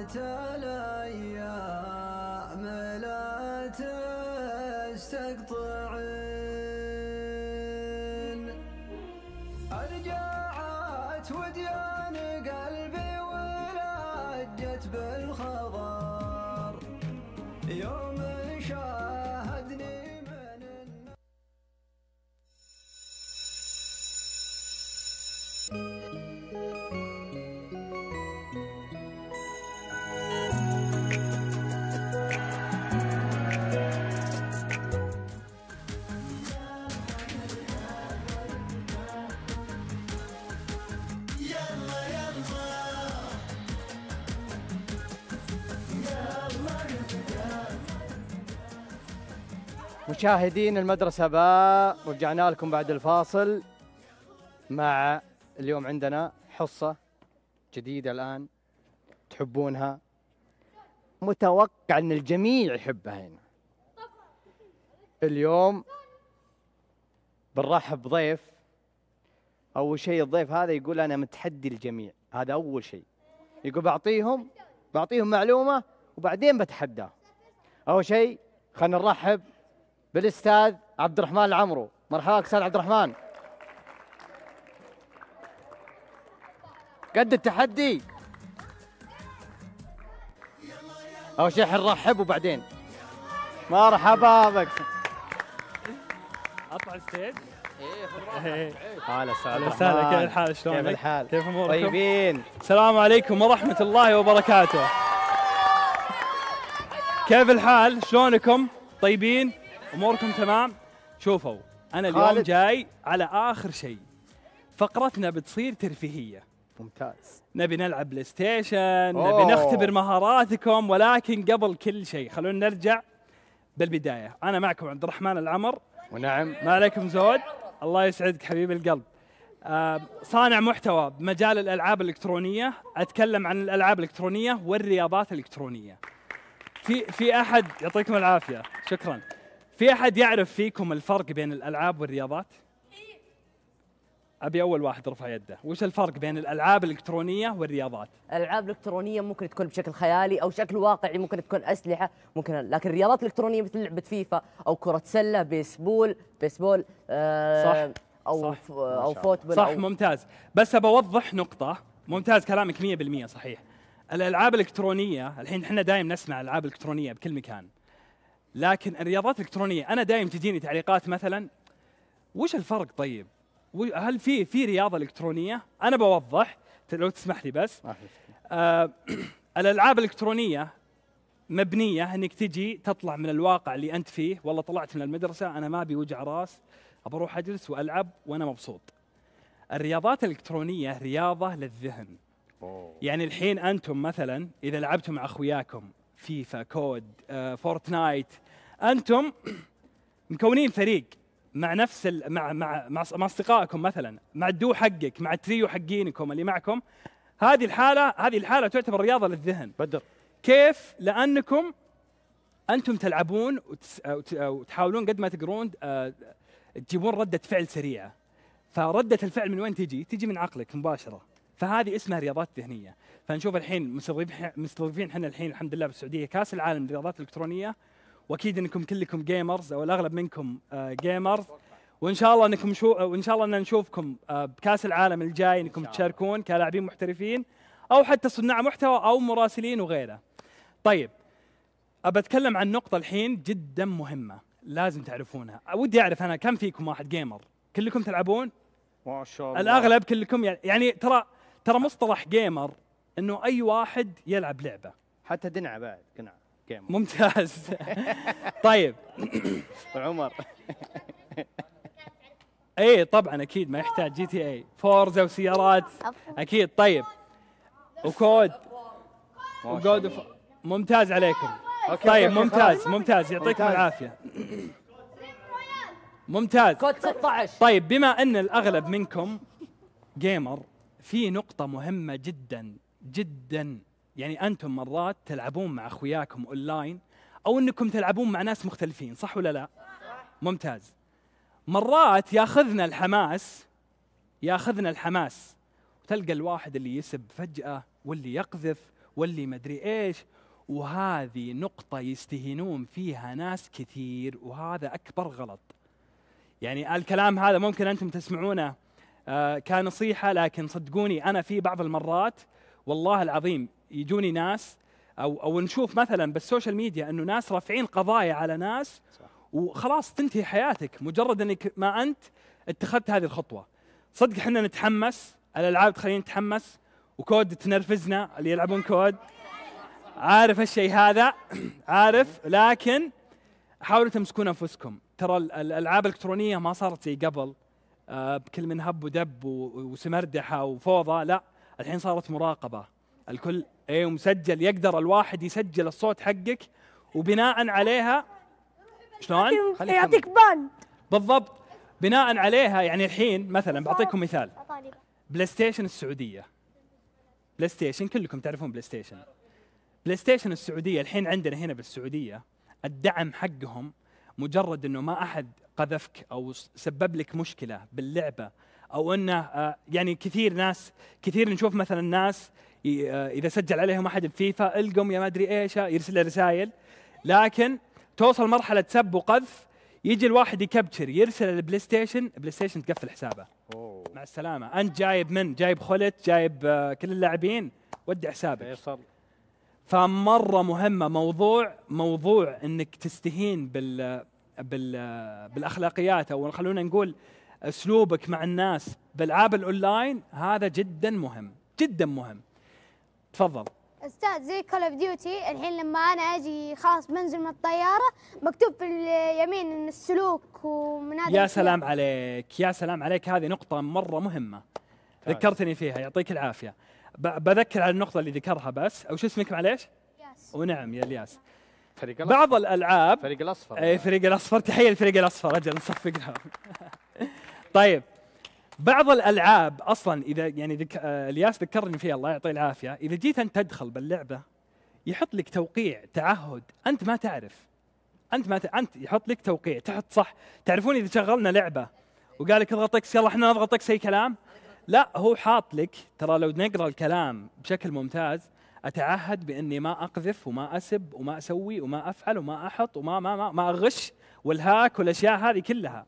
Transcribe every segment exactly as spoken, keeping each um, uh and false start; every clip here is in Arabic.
الأيام لا تستقطعن، أرجعت وديان قلبي ولجت بالخبر يوم شاهدني من النار. مشاهدين المدرسة باء، رجعنا لكم بعد الفاصل مع اليوم عندنا حصة جديدة الآن تحبونها، متوقع أن الجميع يحبها هنا. اليوم بنرحب بضيف. أول شيء الضيف هذا يقول أنا متحدي الجميع، هذا أول شيء. يقول بعطيهم بعطيهم معلومة وبعدين بتحداه. أول شيء خلينا نرحب بالاستاذ عبد الرحمن العمرو. مرحبا استاذ عبد الرحمن. قد التحدي. اول شيء حنرحب وبعدين مرحبا بك. اطلع الستيج؟ ايه هلا استاذ وسهلا، كيف الحال؟ شلونك؟ كيف الحال؟ كيف اموركم؟ طيبين. السلام عليكم ورحمة الله وبركاته. كيف الحال؟ شلونكم؟ طيبين؟ اموركم تمام؟ شوفوا انا اليوم خالد. جاي على اخر شيء. فقرتنا بتصير ترفيهيه. ممتاز. نبي نلعب بلاي ستيشن، أوه. نبي نختبر مهاراتكم، ولكن قبل كل شيء خلونا نرجع بالبدايه. انا معكم عبد الرحمن العمر. ونعم. ما عليكم زود. الله يسعدك حبيب القلب. آه صانع محتوى بمجال الالعاب الالكترونيه، اتكلم عن الالعاب الالكترونيه والرياضات الالكترونيه. في في احد يعطيكم العافيه، شكرا. في أحد يعرف فيكم الفرق بين الألعاب والرياضات؟ أبي أول واحد رفع يده، وش الفرق بين الألعاب الإلكترونية والرياضات؟ الألعاب الإلكترونية ممكن تكون بشكل خيالي أو شكل واقعي، ممكن تكون أسلحة، ممكن، لكن الرياضات الإلكترونية مثل لعبة فيفا أو كرة سلة، بيسبول، بيسبول آه صح. أو صح. أو فوتبول. صح، أو ممتاز. بس أبى أوضح نقطة. ممتاز كلامك مية بالمية صحيح. الألعاب الإلكترونية الحين إحنا دايم نسمع ألعاب إلكترونية بكل مكان، لكن الرياضات الإلكترونية أنا دايم تجيني تعليقات مثلا وش الفرق طيب؟ هل في في رياضة إلكترونية؟ أنا بوضح لو تسمح لي بس. آه الألعاب الإلكترونية مبنية أنك تجي تطلع من الواقع اللي أنت فيه. والله طلعت من المدرسة أنا ما أبي وجع راس، أبى أروح أجلس وألعب وأنا مبسوط. الرياضات الإلكترونية رياضة للذهن. أوه. يعني الحين أنتم مثلا إذا لعبتم مع أخوياكم فيفا، كود، آه، فورتنايت، أنتم مكونين فريق مع نفس مع مع مع مع اصدقائكم مثلا، مع الدو حقك، مع التريو حقينكم اللي معكم. هذه الحاله هذه الحاله تعتبر رياضه للذهن. بدر كيف؟ لانكم انتم تلعبون وتس وتحاولون قد ما تقدرون أه تجيبون رده فعل سريعه. فرده الفعل من وين تجي؟ تجي من عقلك مباشره. فهذه اسمها رياضات ذهنيه. فنشوف الحين مستضيفين مستضيفين احنا الحين الحمد لله بالسعوديه كاس العالم للرياضات الالكترونيه، واكيد انكم كلكم جيمرز او الاغلب منكم آه جيمرز، وان شاء الله انكم شو وان شاء الله ان نشوفكم آه بكاس العالم الجاي انكم تشاركون كلاعبين محترفين او حتى صناع محتوى او مراسلين وغيره. طيب ابى اتكلم عن نقطه الحين جدا مهمه لازم تعرفونها. ودي اعرف انا كم فيكم واحد جيمر؟ كلكم تلعبون؟ ما شاء الله. الاغلب كلكم يعني, يعني ترى ترى مصطلح جيمر انه اي واحد يلعب لعبه. حتى دنع بعد قنع جيمر. ممتاز. طيب عمر. ايه طبعا اكيد ما يحتاج جي تي اي، فورزا وسيارات اكيد. طيب وكود وجود ف... ممتاز عليكم. طيب ممتاز ممتاز يعطيكم العافيه. ممتاز. كود ستة عشر. طيب بما ان الاغلب منكم جيمر، في نقطة مهمة جدا جدا. يعني انتم مرات تلعبون مع اخوياكم اونلاين او انكم تلعبون مع ناس مختلفين، صح ولا لا؟ ممتاز. مرات ياخذنا الحماس ياخذنا الحماس وتلقى الواحد اللي يسب فجأة واللي يقذف واللي مدري ايش، وهذه نقطة يستهينون فيها ناس كثير، وهذا أكبر غلط. يعني الكلام هذا ممكن أنتم تسمعونه آه كنصيحة، لكن صدقوني أنا في بعض المرات والله العظيم يجوني ناس أو أو نشوف مثلا بالسوشيال ميديا إنه ناس رافعين قضايا على ناس، وخلاص تنتهي حياتك مجرد انك ما انت اتخذت هذه الخطوه. صدق احنا نتحمس، الالعاب تخلينا نتحمس، وكود تنرفزنا اللي يلعبون كود، عارف الشيء هذا عارف، لكن حاولوا تمسكون انفسكم. ترى الالعاب الالكترونيه ما صارت زي قبل آه بكل من هب ودب وسمردحه وفوضى، لا الحين صارت مراقبه، الكل ايه مسجل، يقدر الواحد يسجل الصوت حقك وبناء عليها شلون؟ يعطيك باند بالضبط، بناء عليها. يعني الحين مثلا بعطيكم مثال، بلاي ستيشن السعوديه، بلاي ستيشن كلكم تعرفون بلاي ستيشن، بلاي ستيشن السعوديه الحين عندنا هنا بالسعوديه الدعم حقهم مجرد انه ما احد قذفك او سبب لك مشكله باللعبه، او انه آه يعني كثير ناس كثير نشوف مثلا الناس آه اذا سجل عليهم احد بفيفا القم يا ما ادري ايش يرسل له رسائل، لكن توصل مرحلة سب وقذف، يجي الواحد يكبتشر يرسل البلاي ستيشن، بلاي ستيشن تقفل حسابه. أوه. مع السلامة، أنت جايب من؟ جايب خلت، جايب آه كل اللاعبين، ودع حسابك. يصل. فمرة مهمة موضوع موضوع إنك تستهين بال بال بالأخلاقيات، أو خلونا نقول أسلوبك مع الناس بالألعاب الأونلاين، هذا جدا مهم جدا مهم. تفضل. استاذ، زي كول اوف ديوتي الحين لما انا اجي خلاص بنزل من الطياره مكتوب في اليمين ان السلوك ومن هذا. يا سلام عليك يا سلام عليك، هذه نقطة مرة مهمة ذكرتني فيها، يعطيك العافية. بذكر على النقطة اللي ذكرها بس. او شو اسمك معليش؟ ياس. ونعم يا الياس. فريق الأصفر. بعض الالعاب فريق الاصفر. اي فريق الاصفر، تحية للفريق الاصفر، اجل نصفق لهم. طيب بعض الالعاب اصلا اذا يعني ذك... آه الياس ذكرني فيها الله يعطيه العافيه، اذا جيت انت تدخل باللعبه يحط لك توقيع تعهد، انت ما تعرف، انت ما ت... انت يحط لك توقيع تحط صح. تعرفون اذا شغلنا لعبه وقال لك اضغط اكس يلا احنا نضغط اكس اي كلام، لا هو حاط لك ترى لو نقرا الكلام بشكل ممتاز، اتعهد باني ما اقذف وما اسب وما اسوي وما افعل وما احط وما ما ما, ما اغش والهاك والاشياء هذه كلها.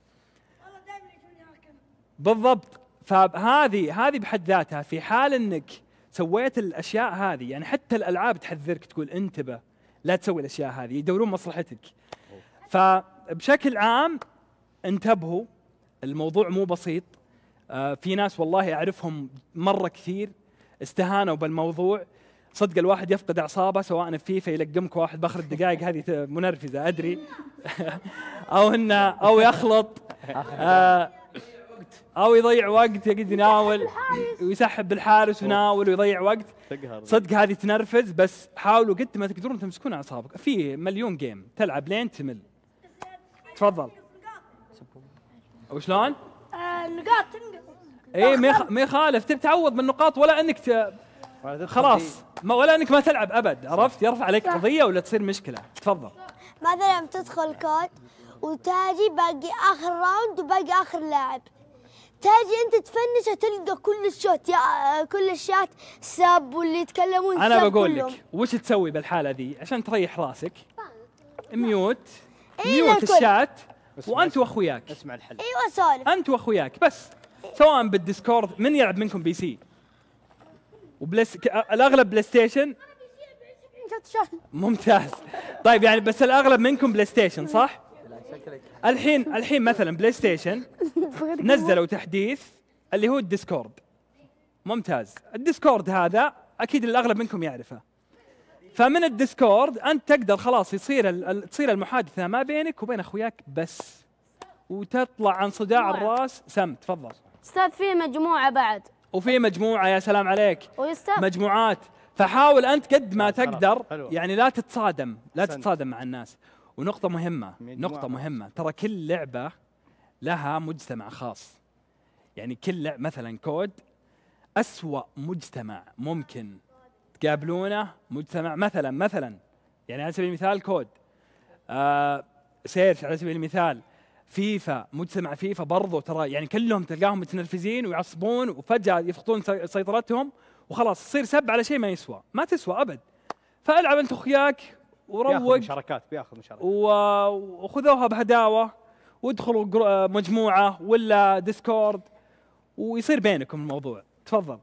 بالضبط. فهذه هذه بحد ذاتها في حال انك سويت الاشياء هذه، يعني حتى الالعاب تحذرك تقول انتبه لا تسوي الاشياء هذه، يدورون مصلحتك. فبشكل عام انتبهوا، الموضوع مو بسيط. آه في ناس والله اعرفهم مره كثير استهانوا بالموضوع، صدق الواحد يفقد اعصابه سواء في فيفا يلقمك واحد باخر الدقائق هذه منرفزه ادري او انه او يخلط آه او يضيع وقت يقعد يناول ويسحب بالحارس ويناول ويضيع وقت. صدق هذه تنرفز، بس حاولوا قد ما تقدرون تمسكون اعصابك، في مليون جيم تلعب لين تمل. تفضل. وشلون؟ النقاط تنقص. اي ما يخالف، تبي تعوض من النقاط ولا انك ت... خلاص ما ولا انك ما تلعب ابد، عرفت؟ يرفع عليك قضيه ولا تصير مشكله. تفضل. مثلا تدخل كود وتاجي باقي اخر راوند وباقي اخر لاعب، تاجي انت تفنش تلقى كل الشوت يا كل الشات سب واللي يتكلمون. انا بقول لك وش تسوي بالحاله ذي عشان تريح راسك؟ ميوت إيه ميوت الشات وانت واخوياك اسمع الحل. ايوه سولف انت واخوياك بس، سواء بالديسكورد. من يلعب منكم بي سي؟ وبلاس ك... الاغلب بلاي ستيشن. ممتاز. طيب يعني بس الاغلب منكم بلاي ستيشن صح؟ الحين الحين مثلا بلاي ستيشن نزلوا تحديث اللي هو الديسكورد. ممتاز. الديسكورد هذا اكيد الاغلب منكم يعرفه. فمن الديسكورد انت تقدر خلاص يصير ال... تصير المحادثه ما بينك وبين اخوياك بس، وتطلع عن صداع الراس. سم. تفضل. استاذ في مجموعه بعد. وفي مجموعه. يا سلام عليك. ويستاذ مجموعات. فحاول انت قد ما تقدر يعني لا تتصادم لا تتصادم مع الناس. ونقطة مهمة نقطة مهمة ترى كل لعبة لها مجتمع خاص. يعني كل لعبة مثلا كود أسوأ مجتمع ممكن تقابلونه مجتمع مثلا مثلا يعني على سبيل المثال كود آه سيرش، على سبيل المثال فيفا، مجتمع فيفا برضو ترى يعني كلهم تلقاهم متنرفزين ويعصبون وفجأة يفقدون سيطرتهم وخلاص يصير سب على شيء ما يسوى، ما تسوى ابد. فالعب انت واخوياك بياخذ وروق مشاركات بياخذ مشاركات و- وخذوها بهداوه، وادخلوا جرو- مجموعه ولا ديسكورد ويصير بينكم الموضوع. تفضل.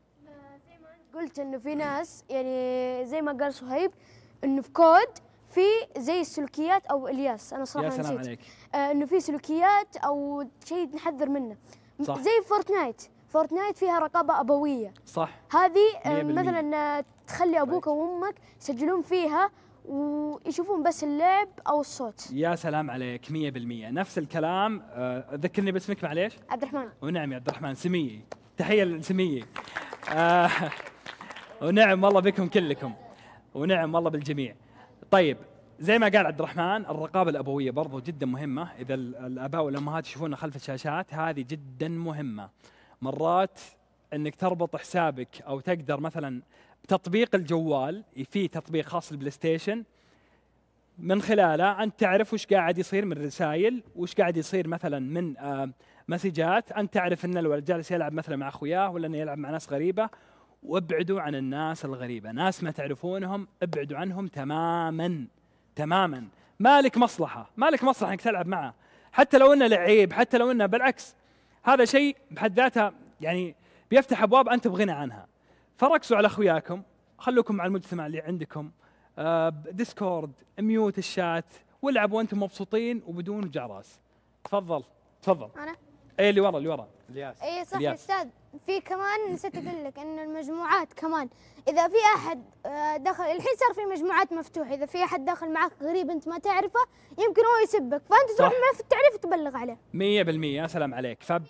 قلت انه في ناس يعني زي ما قال صهيب انه في كود في زي السلوكيات او الياس، انا صراحه يا سلام نسيت عليك. آه انه في سلوكيات او شيء نحذر منه. صح. زي فورتنايت، فورتنايت فيها رقابه ابويه، صح. هذه آه مية بالمية. مثلا آه، تخلي ابوك وامك يسجلون فيها ويشوفون بس اللعب او الصوت. يا سلام عليك مية بالمية. نفس الكلام. آه، ذكرني باسمك معليش. عبد الرحمن. ونعم يا عبد الرحمن. سمية، تحية لسمية. آه ونعم والله بكم كلكم، ونعم والله بالجميع. طيب زي ما قال عبد الرحمن، الرقابة الأبوية برضو جدا مهمة. إذا ال- الآباء والأمهات يشوفونا خلف الشاشات، هذه جدا مهمة. مرات أنك تربط حسابك أو تقدر مثلا بتطبيق الجوال، في تطبيق خاص البلاي ستيشن، من خلاله أنت تعرف وش قاعد يصير من رسائل، وش قاعد يصير مثلا من آه مسجات. أنت تعرف أن الولد جالس يلعب مثلا مع أخوياه ولا أنه يلعب مع ناس غريبة. وابعدوا عن الناس الغريبة، ناس ما تعرفونهم ابعدوا عنهم تماما تماما. مالك مصلحة، مالك مصلحة انك تلعب معه، حتى لو انه لعيب، حتى لو انه بالعكس هذا شيء بحد ذاته يعني بيفتح ابواب انت بغنى عنها. فركزوا على اخوياكم، خلوكم مع المجتمع اللي عندكم، آه ديسكورد، ميوت الشات، والعبوا وانتم مبسوطين وبدون وجع راس. تفضل تفضل. انا ايه اللي ورا اللي ورا. الياس. اي صح يا الياس. استاذ. في كمان نسيت اقول لك ان المجموعات كمان اذا في احد آه، دخل الحين صار في مجموعات مفتوحه، اذا في احد داخل معك غريب انت ما تعرفه يمكن هو يسبك، فانت تروح صح. ما في التعريف وتبلغ عليه. مية بالمية. يا سلام عليك. فب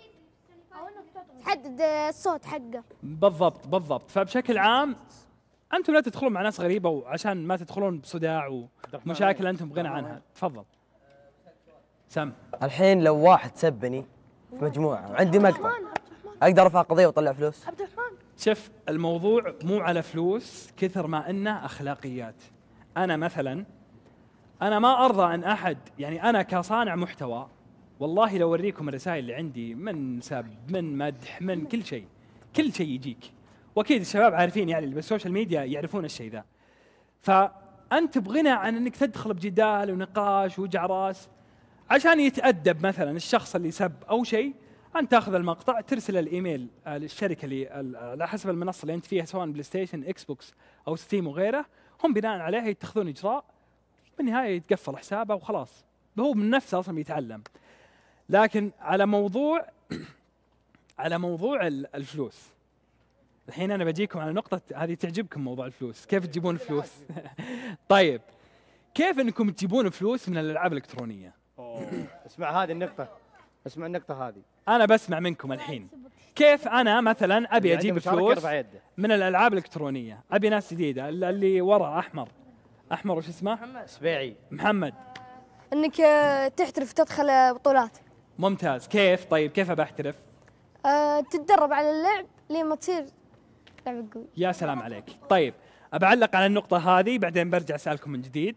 تحدد آه، الصوت حقه. بالضبط بالضبط. فبشكل عام انتم لا تدخلون مع ناس غريبه، وعشان ما تدخلون بصداع ومشاكل انتم بغنى عنها. تفضل سم. الحين لو واحد سبني في مجموعة وعندي مقطع، اقدر ارفع قضية واطلع فلوس؟ شوف الموضوع مو على فلوس كثر ما انه اخلاقيات. انا مثلا انا ما ارضى ان احد، يعني انا كصانع محتوى والله لو اوريكم الرسائل اللي عندي من سب من مدح من كل شيء، كل شيء يجيك، واكيد الشباب عارفين يعني اللي بالسوشيال ميديا يعرفون الشيء ذا. فانت بغنى عن انك تدخل بجدال ونقاش ووجع راس عشان يتأدب مثلا الشخص اللي سب او شيء. انت تاخذ المقطع ترسل الايميل آه، للشركه اللي آه، على حسب المنصه اللي انت فيها، سواء بلاي ستيشن اكس بوكس او ستيم وغيره، هم بناء عليه يتخذون اجراء، بالنهايه يتقفل حسابه وخلاص، هو من نفسه اصلا بيتعلم. لكن على موضوع على موضوع ال- الفلوس، الحين انا بجيكم على نقطه هذه تعجبكم، موضوع الفلوس، كيف تجيبون فلوس؟ طيب كيف انكم تجيبون فلوس من الالعاب الالكترونيه؟ أوه. اسمع هذه النقطة، اسمع النقطة هذه. انا بسمع منكم الحين كيف انا مثلا ابي اللي عنده اجيب مشاركة فلوس يرفع يده. من الالعاب الالكترونيه. ابي ناس جديده. ال- اللي ورا احمر احمر وش اسمه؟ سبيعي. محمد. انك آه، تحترف تدخل بطولات، ممتاز. كيف طيب كيف بحترف؟ آه، تتدرب على اللعب لين ما تصير لاعب قوي. يا سلام عليك. طيب أبعلق على النقطة هذه بعدين برجع أسألكم من جديد.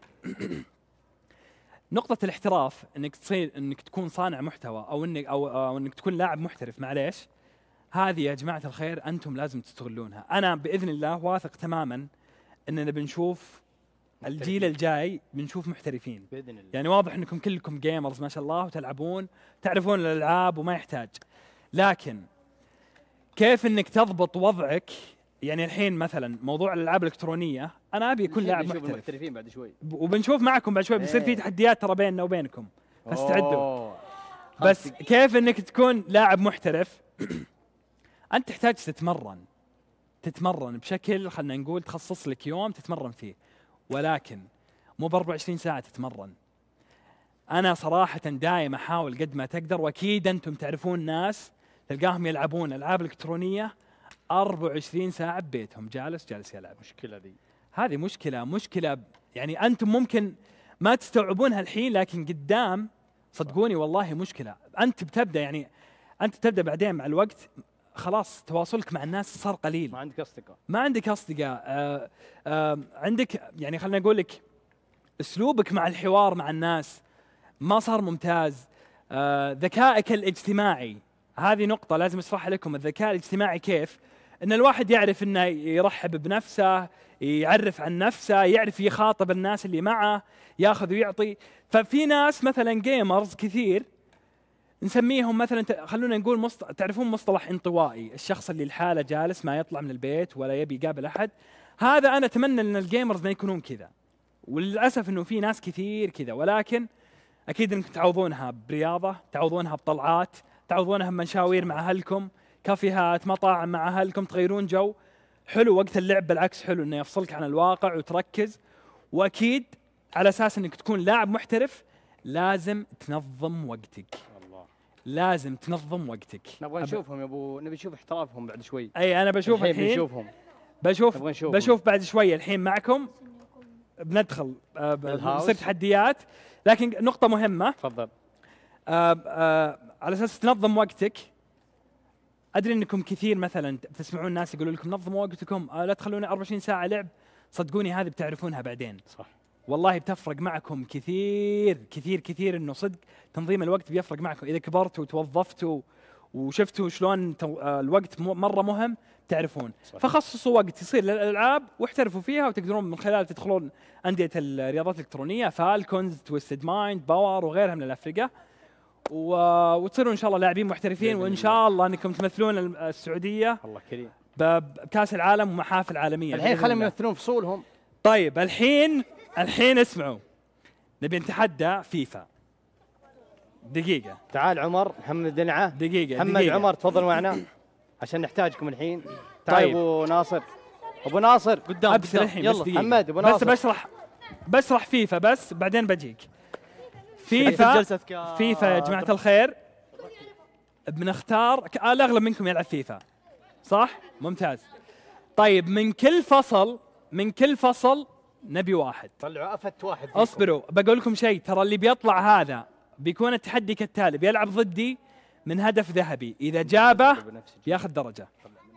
نقطة الاحتراف، انك تصير انك تكون صانع محتوى او انك او, أو انك تكون لاعب محترف، معليش، هذه يا جماعة الخير انتم لازم تستغلونها. انا باذن الله واثق تماما اننا بنشوف الجيل الجاي بنشوف محترفين باذن الله. يعني واضح انكم كلكم جيمرز ما شاء الله وتلعبون تعرفون الالعاب وما يحتاج. لكن كيف انك تضبط وضعك؟ يعني الحين مثلا موضوع الالعاب الالكترونيه انا ابي اكون لاعب نشوف محترف، المحترفين بعد شوي، ب- وبنشوف معكم بعد شوي بيصير في إيه. تحديات ترى بيننا وبينكم، فاستعدوا. أوه. بس خلاص. كيف انك تكون لاعب محترف؟ انت تحتاج تتمرن تتمرن بشكل خلينا نقول تخصص لك يوم تتمرن فيه، ولكن مو ب أربعة وعشرين ساعة تتمرن. انا صراحة دايم احاول قد ما تقدر، واكيد انتم تعرفون ناس تلقاهم يلعبون العاب الكترونية أربعة وعشرين ساعة ببيتهم جالس جالس يلعب. مشكلة ذي. هذه مشكلة مشكلة يعني أنتم ممكن ما تستوعبونها الحين، لكن قدام صدقوني والله مشكلة. أنت بتبدأ يعني أنت تبدأ بعدين مع الوقت خلاص تواصلك مع الناس صار قليل، ما عندك أصدقاء، ما عندك أصدقاء، آه آه عندك يعني خلنا نقول لك أسلوبك مع الحوار مع الناس ما صار ممتاز. آه ذكائك الاجتماعي، هذه نقطة لازم أشرحها لكم. الذكاء الاجتماعي كيف ان الواحد يعرف انه يرحب بنفسه، يعرف عن نفسه، يعرف يخاطب الناس اللي معه، ياخذ ويعطي. ففي ناس مثلا جيمرز كثير نسميهم مثلا، خلونا نقول مصط... تعرفون مصطلح انطوائي، الشخص اللي لحاله جالس ما يطلع من البيت ولا يبي يقابل احد. هذا انا اتمنى ان الجيمرز ما يكونون كذا، وللاسف انه في ناس كثير كذا. ولكن اكيد انكم تعوضونها برياضه، تعوضونها بطلعات، تعوضونها بمشاوير مع اهلكم، كافيهات، مطاعم مع اهلكم، تغيرون جو. حلو وقت اللعب، بالعكس حلو انه يفصلك عن الواقع وتركز. واكيد على اساس انك تكون لاعب محترف لازم تنظم وقتك. الله. لازم تنظم وقتك. نبغى نشوفهم يا ابو، نبي نشوف احترافهم بعد شوي. اي انا بشوف الحين بنشوفهم. بشوف بشوف بعد شويه. الحين معكم بندخل آه بنصير تحديات، لكن نقطه مهمه. تفضل. آه آه على اساس تنظم وقتك. ادري انكم كثير مثلا تسمعون ناس يقولوا لكم نظموا وقتكم، آه لا تخلوني أربعة وعشرين ساعه لعب. صدقوني هذه بتعرفونها بعدين. صح. والله بتفرق معكم كثير كثير كثير، انه صدق تنظيم الوقت بيفرق معكم. اذا كبرتوا وتوظفتوا وشفتوا شلون الوقت مره مهم تعرفون. صحيح. فخصصوا وقت يصير للالعاب واحترفوا فيها، وتقدرون من خلال تدخلون انديه الرياضات الالكترونيه، فالكونز، تويستد مايند، باور وغيرها من الافرقه، وتصيروا ان شاء الله لاعبين محترفين، وان شاء الله انكم تمثلون السعوديه الله كريم بكاس العالم ومحافل عالميه. الحين خليهم يمثلون فصولهم. طيب الحين الحين اسمعوا، نبي نتحدى فيفا. دقيقة. تعال عمر محمد دنعة. دقيقة. محمد دقيقة. عمر تفضل معنا عشان نحتاجكم الحين. تعال طيب. ابو ناصر. ابو ناصر قدام. ابشر الحين. يلا محمد ابو ناصر. بس بشرح بشرح فيفا بس بعدين بجيك. فيفا فيفا يا جماعة الخير بنختار الاغلب منكم يلعب فيفا صح؟ ممتاز. طيب من كل فصل من كل فصل نبي واحد. طلعوا افت واحد. اصبروا بقول لكم شيء، ترى اللي بيطلع هذا بيكون التحدي كالتالي: بيلعب ضدي من هدف ذهبي، اذا جابه ياخذ درجة.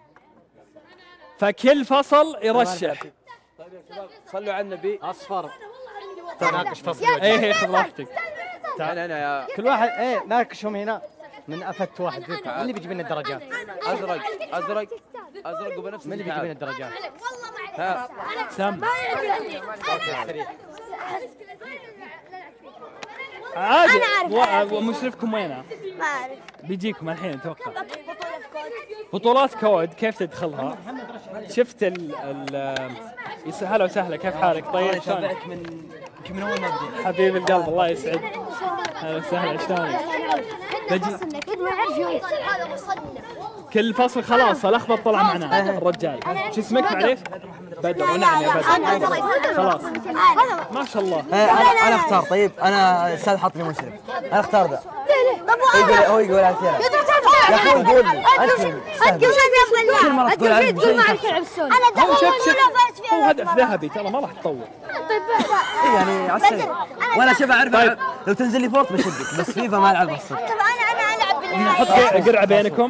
فكل فصل يرشح. طيب يا شباب صلوا على النبي. اصفر. ناقش فصل. ايه خذ راحتك. تعال انا يا كل واحد ايه ناقشهم هنا من افت واحد فيكم. اللي بيجيب لنا الدرجات؟ ازرق ازرق ازرق وبنفس من اللي بيجيب لنا الدرجات؟ ها سم عادي. ومشرفكم وينه؟ ما اعرف. بيجيكم الحين اتوقع. بطولات كود كيف تدخلها؟ شفت ال ال هلا وسهلا، كيف حالك؟ طيب اتابعك من من اول ما بديت. حبيب القلب الله يسعد. هلا وسهلا شلونك؟ كل فصل خلاص الاخضر طلع معنا الرجال. شو اسمك معليش؟ بدر. ونعم يا بدر. خلاص ما شاء الله. انا انا اختار. طيب انا الاستاذ حطني مشرف، انا اختار ذا. يقول هو يقول على كذا يا اخوي قول لي انت كل مره تقول على شيء. انا هو شوف شوف هو هدف ذهبي ترى ما راح تطول. يعني عسل. وانا شوف اعرف لو تنزل لي فورت بشدك، بس فيفا ما العب اصلا. طب انا انا العب نحط قرعه بينكم.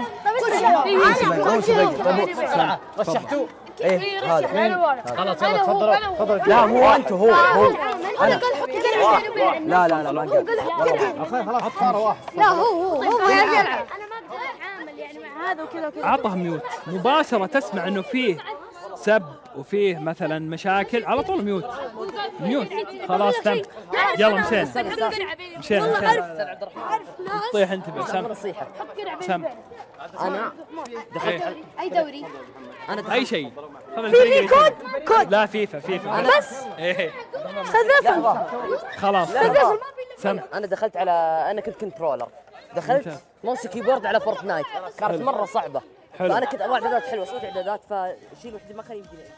رشحتوه. ايه هذا خلاص يلا تفضلوا تفضلوا. لا مو انت، هو هو انا لا لا لا ما قال. اخوي خلاص حط فاره واحد. لا هو هو هو يلعب. انا ما اقدر اتعامل يعني مع هذا وكذا وكذا. اعطه ميوت مباشره، تسمع انه فيه سب وفيه مثلا مشاكل على طول ميوت ميوت. خلاص تم. يلا مشينا مشينا مشينا. طيح انت بسم سم. انا دخلت اي دوري؟ انا اي شيء. في كود كود. لا فيفا فيفا بس ايه استاذ فيصل خلاص سم. انا دخلت على انا كنت كنترولر، دخلت ماسك كيبورد على فورتنايت، كانت مره صعبه. حلو. فانا كنت ابغى اعدادات حلوه، سويت اعدادات فشيء الوحيد ما كان يمديني.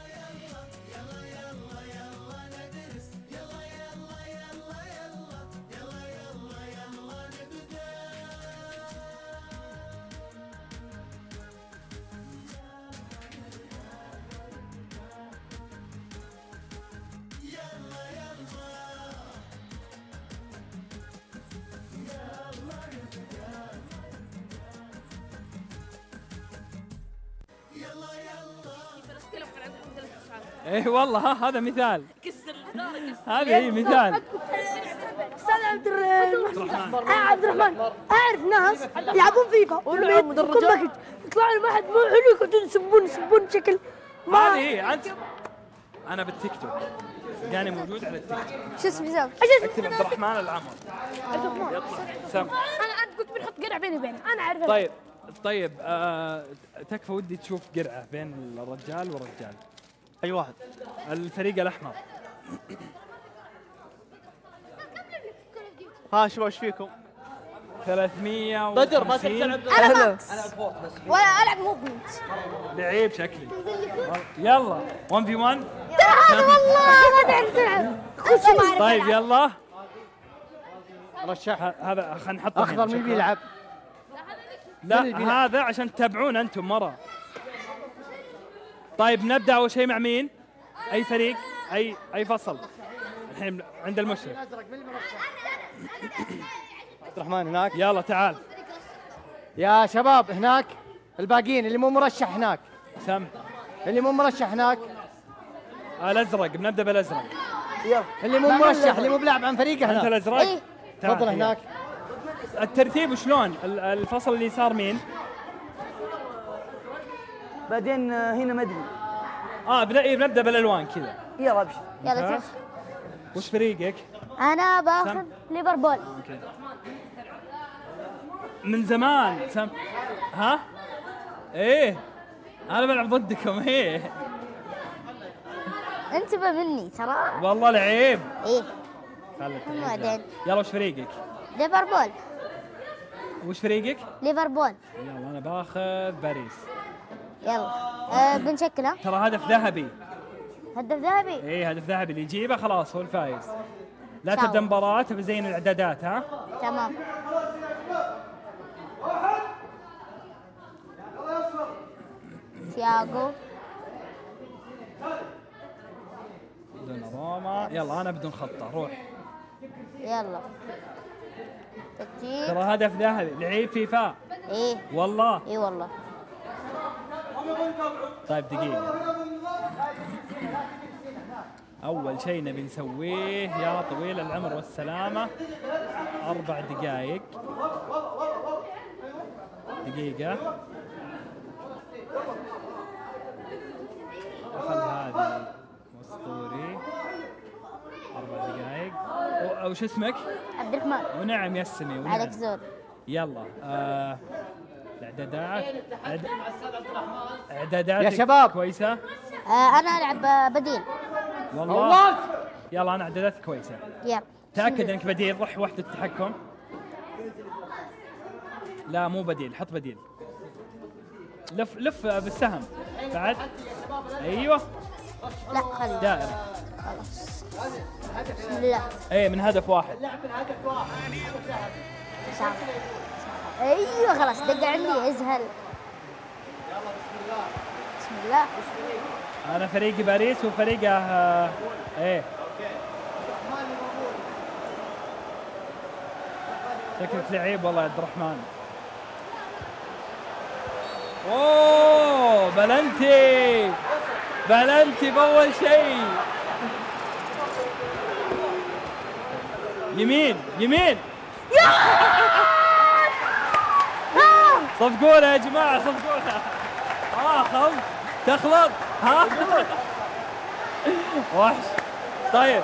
ايه والله ها هذا مثال. هذا هي مثال. استاذ عبد الرحمن عبد الرحمن اعرف ناس يلعبون فيفا ولما يدخلون باكج يطلع لي واحد مو حلو يقعدون يسبون يسبون بشكل ما هذه هي انت. انا بالتيك توك تلقاني موجود على التيك توك. شو اسمه سام؟ اكتب عبد الرحمن العمر. يطلع سم. انا انت قلت بنحط قرع بيني وبينه انا اعرف. طيب طيب آه تكفى ودي تشوف قرعه بين الرجال والرجال. اي واحد؟ الفريق الاحمر. ها شباب ايش فيكم؟ ثلاثمية بدر ما وخمسين. تلعب. انا ماكس. ولا العب موفمنت. لعيب شكلي. يلا واحد في واحد. ترى هذا والله ما تعرف تلعب. خش ما أعرف طيب ألعب. يلا رشح. ه- هذا خلينا نحطه هنا. اخضر مين شكراً. بيلعب؟ لا من اللي بيلعب؟ هذا عشان تتابعون انتم مره. طيب نبدا اول شيء مع مين؟ اي فريق؟ اي اي فصل؟ الحين عند المشرف. عبد الرحمن هناك. يلا تعال يا شباب هناك الباقيين اللي مو مرشح هناك، سم. اللي مو مرشح هناك، الازرق بنبدا بالازرق. اللي مو مرشح اللي مو بلعب عن فريقه انت هناك. الازرق؟ إيه. تعال تفضل هنا. هناك. الترتيب شلون؟ ال- الفصل اللي صار مين؟ بعدين آه، هنا مدني. اه بن- إيه، بنبدا بالالوان كذا. يلا ابشر. يلا ها؟ شوف. وش فريقك؟ انا باخذ ليفربول. من زمان سم. ها؟ ايه انا بلعب ضدكم. ايه انتبه مني ترى. والله لعيب. ايه خلك بعدين. يلا وش فريقك؟ ليفربول. وش فريقك؟ ليفربول. يلا انا باخذ باريس. يلا أه بنشكلها. ترى هدف ذهبي. هدف ذهبي. ايه هدف ذهبي اللي يجيبه خلاص هو الفايز. لا إن شاء تبدا الله. مباراة بزين الاعدادات. ها؟ تمام. تياغو. بدون روما. يلا انا بدون خطة روح. يلا تكتيك. ترى هدف ذهبي لعيب فيفا. ايه والله. ايه والله. طيب دقيقة. أول شيء نبي نسويه يا طويل العمر والسلامة أربع دقائق. دقيقة. خل هذه أسطوري. أربع دقائق. و- وش اسمك؟ عبد الرحمن. ونعم يسمي ونعم. عليك زور. يلا آه، الاعدادات إعد- اعدادات يا شباب. كويسة. آه انا العب آه، بديل. والله يلا انا اعدادات كويسة. يلا. تأكد انك بديل. روح وحدة التحكم. لا مو بديل حط بديل. لف لف بالسهم بعد. ايوه لا خلي. دائرة. خلاص. بسم الله. ايه من هدف واحد. صعب. ايوه خلاص دق عندي ازهل. بسم الله. انا فريقي باريس وفريقه آه، ايه شكلك لعيب والله يا عبد الرحمن. اوه بلنتي بلنتي باول شيء. يمين يمين. صفقونا يا جماعه صفقونا. اه خم تخلط. ها وحش. طيب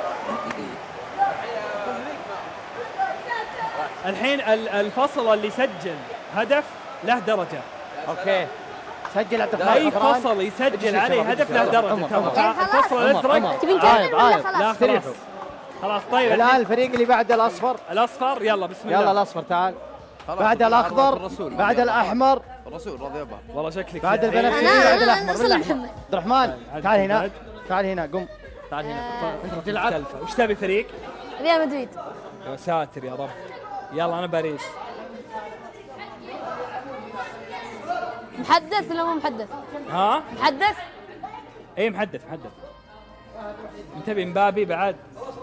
الحين ال- الفصل اللي سجل هدف له درجة. اوكي سجل عبد الرحمن. اي غفران. فصل يسجل اجلس عليه يا شباب، هدف اجلس. له درجة. عمر، ترى. عمر. يعني خلاص؟ الفصل عمر، الازرق. عمر. تبي عايب، نكمل ولا عايب. خلاص؟ لا خلاص استريحوا. خلاص. طيب الان الحين الفريق اللي بعد الاصفر. الاصفر. يلا بسم الله. يلا الاصفر تعال. خلاص، بعد طلع الاخضر. الرسول. بعد الاحمر. الرسول رضي الله. والله شكلك بعد لعيب. البنفسجي. أنا- بعد أنا- الاحمر. أنا بالاحمر. محمد. عبد الرحمن عاد تعال هنا. بعد. تعال هنا قم. تعال هنا. انت تلعب. مختلفة. وش تبي فريق؟ ريال مدريد. يا ساتر يا رب. يلا انا باريس. محدث ولا مو محدث؟ ها؟ محدث؟ اي محدث محدث. انت تبي مبابي بعد؟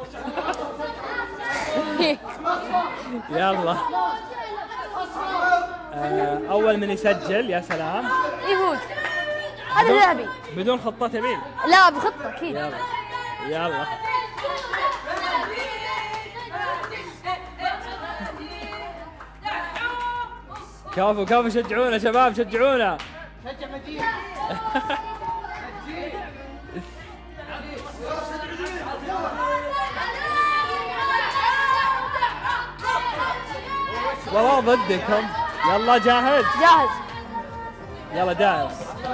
يلا آه، اول من يسجل يا سلام. يفوز. هذا ذهبي. بدون خطة تبي؟ لا بخطة اكيد. يلا يلا كفو كفو شجعونا شباب شجعونا. شجع مجيد. والله ضدكم. يلا جاهز؟ جاهز. يلا جاهز.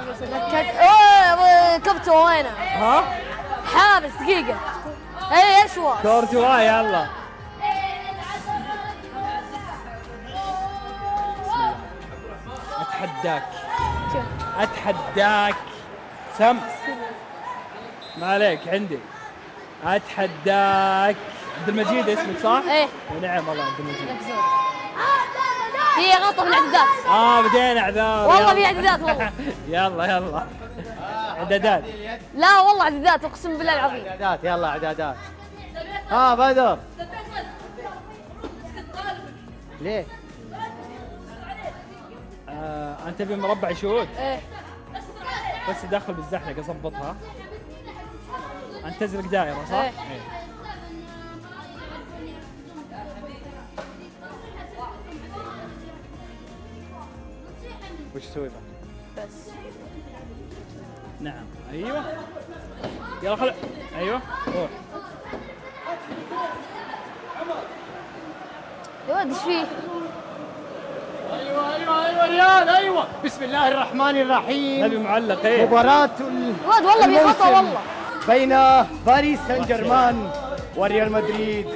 اوه كابتن وينه؟ ها؟ حابس دقيقة. اي اشوى. كورتوا يلا. اتحداك. اتحداك. سم. ما عليك عندي. اتحداك. عبد المجيد اسمك صح؟ ايه. نعم والله عبد المجيد. في غلطة في الاعدادات. اه بدينا اعذار. والله في اعدادات والله. يلا يلا. اعدادات. لا والله اعدادات اقسم بالله العظيم. اعدادات يلا اعدادات. ها بدر. ليه؟ آه، انت تبي مربع يشوت؟ ايه. بس داخل بالزحلقه اضبطها. انت تزرق دائره صح؟ ايه. ايه. وش تسوي بقى؟ بس. نعم ايوه. يلا خل. ايوه روح. يا ولد ايش فيه؟ ايوه ايوه ايوه ريال ايوه. بسم الله الرحمن الرحيم. نبي معلق ايه؟ مباراة يا ولد والله في خطأ والله. بين باريس سان جيرمان وريال مدريد.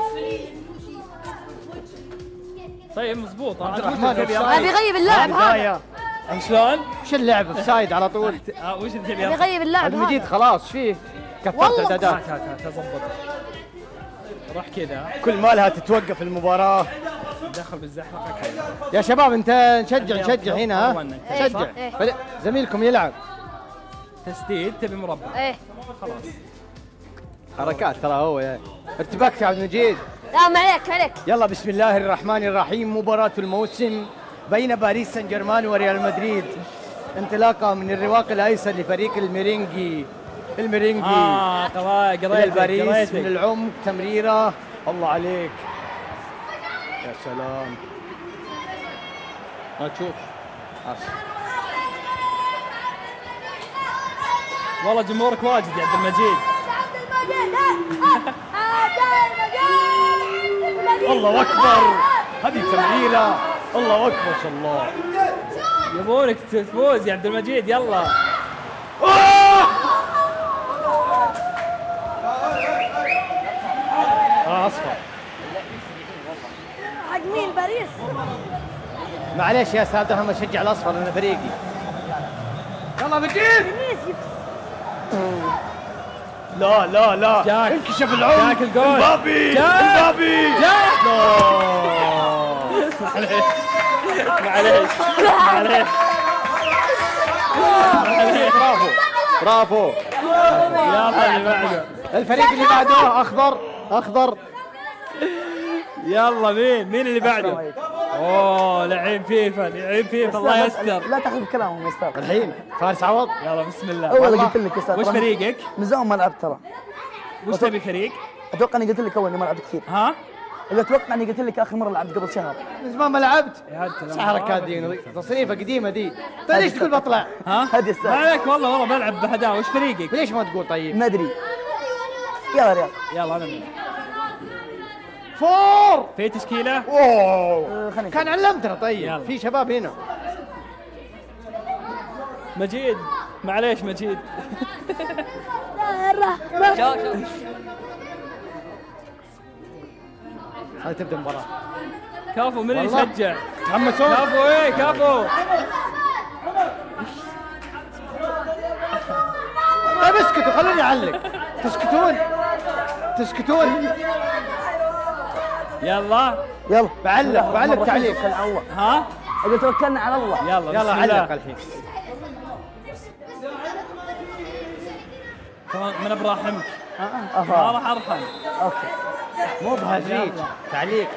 طيب مضبوط. عبد الرحمن ابي يغيب اللاعب هذا. شلون؟ وش اللعب اوفسايد على طول؟ آه وش اللي تبي؟ ابي يغيب اللاعب عبد هذا. المجيد خلاص ايش فيه؟ كثرت والله اعدادات. تعال تعال تعال ضبط. روح كذا. كل ما لها تتوقف المباراة. دخل بالزحلقه كذا. يا شباب انت نشجع نشجع هنا ها؟ إيه، نشجع. إيه. فل- زميلكم يلعب. تسديد تبي مربع. ايه. خلاص. حركات ترى هو يا. ارتبكت يا عبد المجيد. لا ما عليك ما عليك. يلا بسم الله الرحمن الرحيم. مباراة الموسم بين باريس سان جيرمان وريال مدريد. انطلاقة من الرواق الايسر لفريق الميرينجي. الميرينجي. اه قريت إلى قريت الباريس من العمق تمريرة. الله عليك. يا سلام. ما تشوف. أصل. والله جمهورك واجد يا عبد المجيد. الله اكبر. هذه تمريرة. الله اكبر ما شاء الله. يبونك تفوز يا عبد المجيد يلا. اه اصفر. حق مين باريس؟ معليش يا استاذ هم اشجع الاصفر لانه فريقي. يلا مجيد. لا لا لا. جاك. انكشف العمق. جاك الجول. امبابي. جاك. امبابي. جاك. معليش. معليش معليش. برافو برافو. يلا اللي بعده. الفريق اللي بعده اخضر اخضر. يلا مين مين اللي بعده؟ اوه لعيب فيفا لعيب فيفا الله يستر. لا تاخذ كلامهم يا استاذ. الحين فارس عوض. يلا بسم الله. اول قلت لك يا استاذ. وش فريقك؟ من زمان ما لعبت ترى. وش تبي فريق؟ اتوقع اني قلت لك اول اني ما لعبت كثير. ها؟ اذا اتوقع اني قلت لك اخر مره لعبت قبل شهر. من زمان ما لعبت. يا عاد ايش حركات دي؟ تصريفه قديمه دي. طيب ليش تقول بطلع؟ ها؟ هدي استاذ. ما عليك والله والله بلعب بهداوه. وش فريقك؟ ليش ما تقول طيب؟ ما ادري. يلا رياض. يلا انا من. فور. في تشكيله؟ اوه آه، خليني كان علمتنا طيب. يلا. في شباب هنا. مجيد معليش مجيد. هاي تبدا المباراه. كافو من اللي والله. يشجع؟ تحمسون. كافو ايه كافو. طيب اسكتوا خلوني اعلق. تسكتون تسكتون. يلا يلا بعلق بعلق تعليق. توكل على الله. ها؟ اذا توكلنا على الله. يلا يلا بسم الله. علق الحين. ترى من براحمك. اه ما اه راح ارحم. اوكي. مو بهزيج تعليق.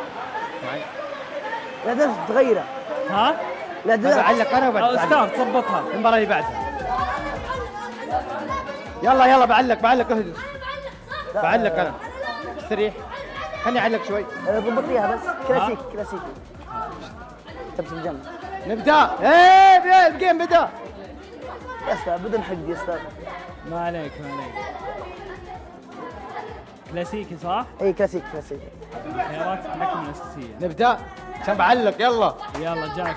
لا تنسى تغيره. ها؟ لا تنسى. بعلق انا آه، وبعد تعليق. استاذ تضبطها. المباراه اللي بعدها. يلا يلا بعلق بعلق اهدوا. بعلق انا. استريح. خليني اعلق شوي. ضبط ليها بس كلاسيكي كلاسيكي. تبسم الجنة. نبدا. ايه الجيم بدا يا استاذ بدون حق يا استاذ. ما عليك ما عليك. كلاسيكي صح؟ اي كلاسيك كلاسيك. خيارات التحكم الاساسيه. نبدا عشان بعلق. يلا يلا جاك.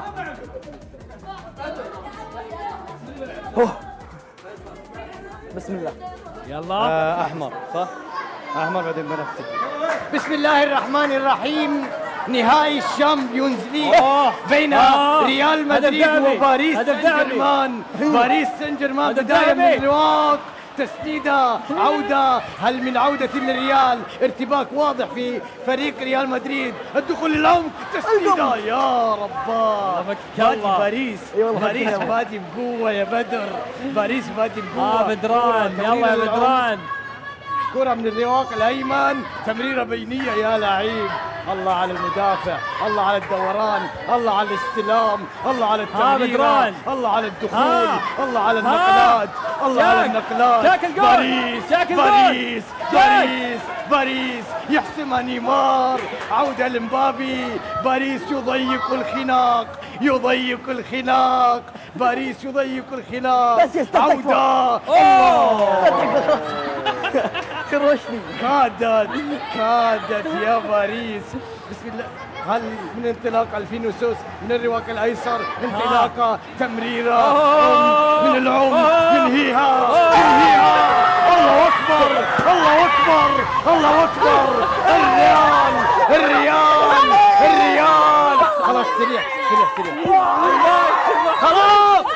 اوه بسم الله. يلا آه احمر صح؟ احمر بعدين بنفسي. بسم الله الرحمن الرحيم. نهائي الشامبيونز ليج بين آه. ريال مدريد هدف ذهبي. وباريس هدف سان ذهبي. جيرمان. باريس سان جيرمان هدف بداية من ذهبي. الرواق، تسديدة، عودة، هل من عودة للريال؟ ارتباك واضح في فريق ريال مدريد، الدخول للعمق، تسديدة يا رباه. فك بادي الله. باريس، باريس بادي بقوة يا بدر، باريس بادي بقوة. اه بدران كرة، يلا يا تمريرة للعمق. بدران. كرة من الرواق الأيمن، تمريرة بينية يا لعيب. الله على المدافع، الله على الدوران، الله على الاستلام، الله على التمريرة، بدران. الله على الدخول، ها. الله على ها. النقلات، الله على جاك. النقلات. جاك الجول. باريس جاك الجول. باريس جاك. باريس باريس يحسمها نيمار. عودة لمبابي. باريس يضيق الخناق، يضيق الخناق. باريس يضيق الخناق. بس يستحق عودة. اوه كروشني. كادت كادت يا باريس. بسم الله. هل من انطلاقة الفينوسوس من الرواق الايسر، انطلاقة تمريرة آه. من العمق، آه. ينهيها ينهيها. الله اكبر الله اكبر الله اكبر. الريال الريال الريال. خلاص سريع سريع سريع خلاص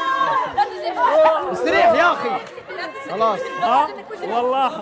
استريح يا اخي خلاص. ها والله.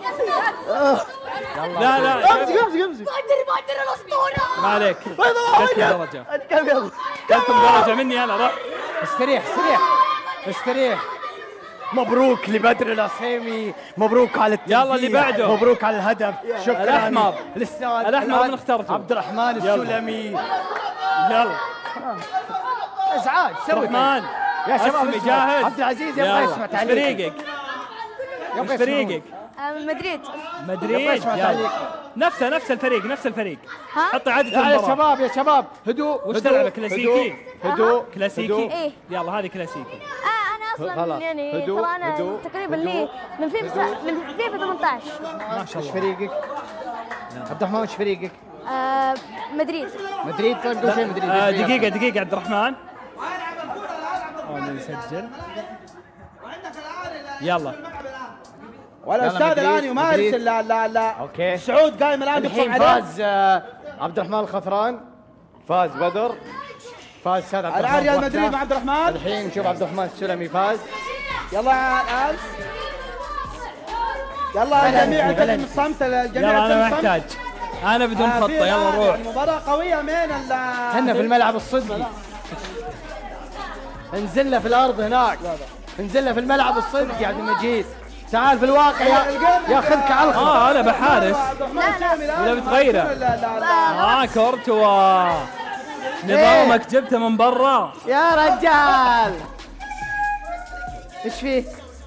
لا لا امسك امسك امسك. ما عليك. كلتم درجة كم يلا. كلتم درجة مني انا. روح استريح استريح استريح. مبروك لبدر العصيمي، مبروك على التنفيذ، يلا اللي بعده. مبروك على الهدف. شكرا الأحمر. الاستاذ الأحمر الآن من اخترته؟ عبد الرحمن السلمي. يلا ازعاج سوي الرحمن. يا شباب اسمي اسمع. جاهز. عبد العزيز يبغى يسمع ايش تعليق. فريقك؟ يبغى ايش يسمع. فريقك؟ مدريد. مدريد. يبغى يسمع يلا. تعليق. نفسه نفس الفريق نفس الفريق. ها؟ حط عادة لا يا المباراة. شباب يا شباب هدوء وش هدوء، تلعب كلاسيكي؟ هدوء هدوء كلاسيكي؟ هدوء. إيه. يلا هذه كلاسيكي. آه انا اصلا خلاص. يعني هدوء، ترى انا هدوء، تقريبا هدوء. لي من فيفا من فيفا ثمانية عشر. ما شاء ايش الله. فريقك؟ عبد الرحمن ايش فريقك؟ آه مدريد. مدريد. طيب قول شيء مدريد. آه إيش فريقك؟ دقيقة دقيقة عبد الرحمن. أول ما يسجل. يلا والاستاذ مدريد، الان يمارس مدريد. ال- ال- ال- اوكي. الصعود قائم الان الحين يدخل عليه. فاز آه، عبد الرحمن الخفران، فاز بدر، فاز سعد عبد الرحمن الان ريال بوحدة. مدريد مع عبد الرحمن. الحين نشوف عبد الرحمن السلمي فاز. يلا الان يلا الجميع يلتزم الصمت الجميع يلا أنا يلتزم الصمت. محتاج. أنا بدون آه، خطة. في يلا الآن روح. يعني مباراة قوية من ال احنا في الملعب الصدقي. انزلنا في الارض هناك. انزلنا في الملعب الصدقي يا عبد المجيد. تعال في الواقع يا ياخذك على الخط. آه أنا بحارس. ولا بتغيره؟ لا لا لا آه كورتوا. نظامك جبته من برا. يا رجال ايش فيه؟